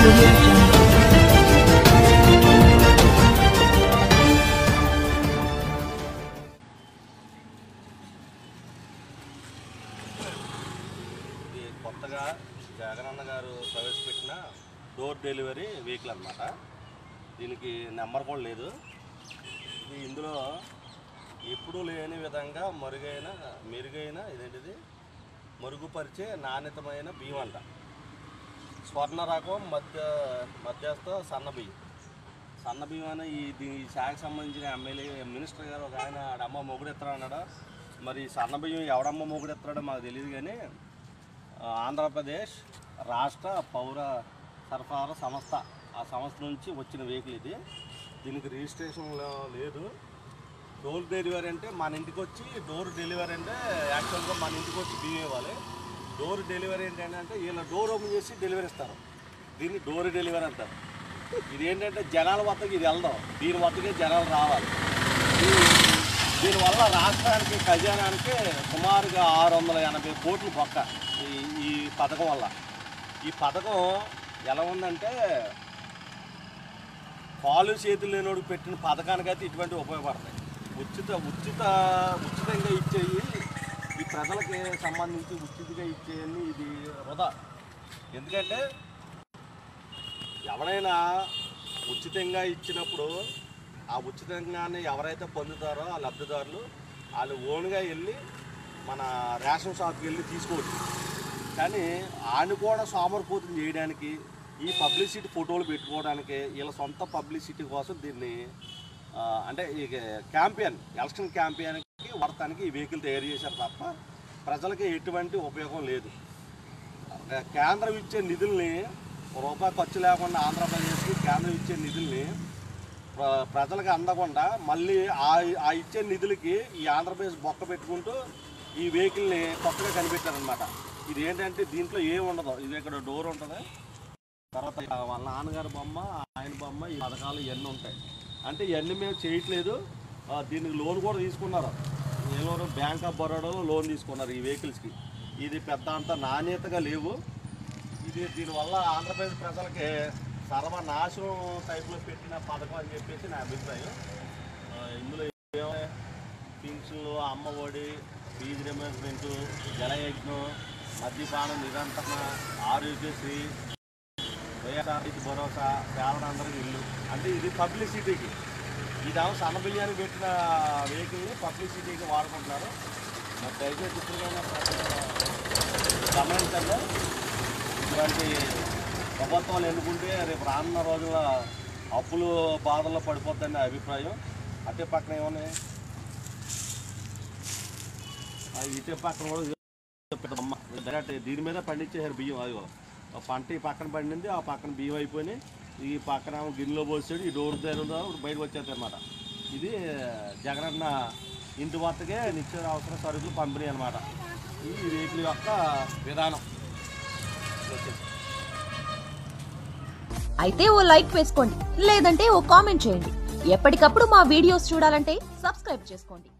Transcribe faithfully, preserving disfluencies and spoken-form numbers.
audio jungle. కొత్తగా జగనన్న గారు ప్రవేశపెట్టిన డోర్ డెలివరీ వెహికల్ అన్నమాట. దీనికి నెంబర్ కూడా లేదు. ఇది ఇందులో ఎప్పుడూ లేని విధంగా మరుగైన మెరుగైన ఇదేంటిది మరుగుపరిచే నాణ్యతమైన బియ్యం అంట. స్వర్ణ రకం మధ్య మధ్యస్థ సన్న బియ్యం సన్న బియ్యం అని ఈ ఈ శాఖకు సంబంధించిన ఎమ్మెల్యే మినిస్టర్ గారు ఒక ఆయన ఆడమ్మ మొగుడు ఎత్తాడు అన్నాడు. మరి సన్న బియ్యం ఎవడమ్మ మొగుడు ఎత్తాడో మాకు తెలియదు. కానీ ఆంధ్రప్రదేశ్ రాష్ట్ర పౌర సరఫరా సంస్థ ఆ సంస్థ నుంచి వచ్చిన వెహికల్ ఇది. దీనికి రిజిస్ట్రేషన్ లేదు. డోర్ డెలివరీ అంటే మన ఇంటికి వచ్చి డోర్ డెలివరీ అంటే యాక్చువల్గా మన ఇంటికి వచ్చి బియ్యం ఇవ్వాలి. డోర్ డెలివరీ ఏంటంటే వీళ్ళ డోర్ ఓపెన్ చేసి డెలివరీ ఇస్తారు. దీన్ని డోర్ డెలివరీ అంటారు. ఇది ఏంటంటే జనాల వద్దకు ఇది వెళ్దాం, దీని వద్దకే జనాలు రావాలి. దీనివల్ల రాష్ట్రానికి ఖజానానికి సుమారుగా ఆరు వందల ఎనభై కోట్లు పక్క ఈ ఈ పథకం వల్ల. ఈ పథకం ఎలా ఉందంటే పాలు చేతులు లేనోడికి పెట్టిన పథకానికైతే ఇటువంటివి ఉపయోగపడతాయి. ఉచిత ఉచిత ఉచితంగా ఇచ్చేవి ఈ ప్రజలకి సంబంధించి ఉచితంగా ఇచ్చేవన్నీ ఇది వృధా. ఎందుకంటే ఎవరైనా ఉచితంగా ఇచ్చినప్పుడు ఆ ఉచితంగానే ఎవరైతే పొందుతారో ఆ లబ్ధిదారులు వాళ్ళు ఓన్గా వెళ్ళి మన రేషన్ షాప్కి వెళ్ళి తీసుకోవచ్చు. కానీ ఆయన కూడా సోమరిపోతం చేయడానికి ఈ పబ్లిసిటీ ఫోటోలు పెట్టుకోవడానికి వీళ్ళ సొంత పబ్లిసిటీ కోసం దీన్ని అంటే ఈ క్యాంపెయిన్ ఎలక్షన్ క్యాంపెయిన్కి వాడటానికి ఈ వెహికల్ తయారు చేశారు తప్ప ప్రజలకి ఎటువంటి ఉపయోగం లేదు. కేంద్రం ఇచ్చే నిధుల్ని రూపాయి ఖర్చు లేకుండా ఆంధ్రప్రదేశ్కి కేంద్రం ఇచ్చే నిధుల్ని ప్రజలకు అందకుండా మళ్ళీ ఆ ఇచ్చే నిధులకి ఈ ఆంధ్రప్రదేశ్ బొక్క పెట్టుకుంటూ ఈ వెహికల్ని కొత్తగా కనిపెట్టారనమాట. ఇది ఏంటంటే దీంట్లో ఏమి ఉండదు. ఇది ఇక్కడ డోర్ ఉంటుంది, తర్వాత వాళ్ళ నాన్నగారి బొమ్మ ఆయన బొమ్మ ఈ పథకాలు ఇవన్నీ ఉంటాయి. అంటే ఇవన్నీ మేము చేయట్లేదు. దీనికి లోన్ కూడా తీసుకున్నారు. ఏ లోన్? బ్యాంక్ ఆఫ్ బరోడాలో లోన్ తీసుకున్నారు ఈ వెహికల్స్కి. ఇది పెద్ద అంత నాణ్యతగా లేవు. ఇది దీనివల్ల ఆంధ్రప్రదేశ్ ప్రజలకి సర్వనాశనం టైప్లో పెట్టిన పథకం అని చెప్పేసి నా అభిప్రాయం. ఇందులో పింఛన్లు, అమ్మఒడి, ఫీజు రియంబర్స్మెంటు, జలయజ్ఞం, మద్యపానం నిరంతరణ, ఆరోగ్యశ్రీ, వైఎస్ఆర్సీపీ భరోసా, పేదలందరికీ ఇల్లు. అంటే ఇది పబ్లిసిటీకి. ఇదేమో సన్న బియ్యానికి పెట్టిన వెహికల్ని పబ్లిసిటీకి వాడుకుంటున్నారు. మరి దయచేసి ఇప్పుడుగా గమనించండి. ఇలాంటి ప్రభుత్వాలు ఎన్నుకుంటే రేపు రానున్న రోజుల అప్పులు బాధల్లో పడిపోద్దని నా అభిప్రాయం. అటే పక్కన ఏమన్నా ఇటే పక్కన కూడా డైరెక్ట్ దీని మీద పండించేసారు బియ్యం. అదిగో పంట ఈ పక్కన పండింది, ఆ పక్కన బియ్యం అయిపోయి ఈ పక్కన గిన్నెలో పోసాడు. ఈ డోర్ దగ్గర బయటకు వచ్చేది అనమాట. ఇది జగనన్న ఇంటి వద్దకే నిత్య అవసర సరుకులు పంపిణీ అనమాట. ఈ వెహికల్ యొక్క విధానం. అయితే ఓ లైక్ వేసుకోండి, లేదంటే ఓ కామెంట్ చేయండి. ఎప్పటికప్పుడు మా వీడియోస్ చూడాలంటే సబ్స్క్రైబ్ చేసుకోండి.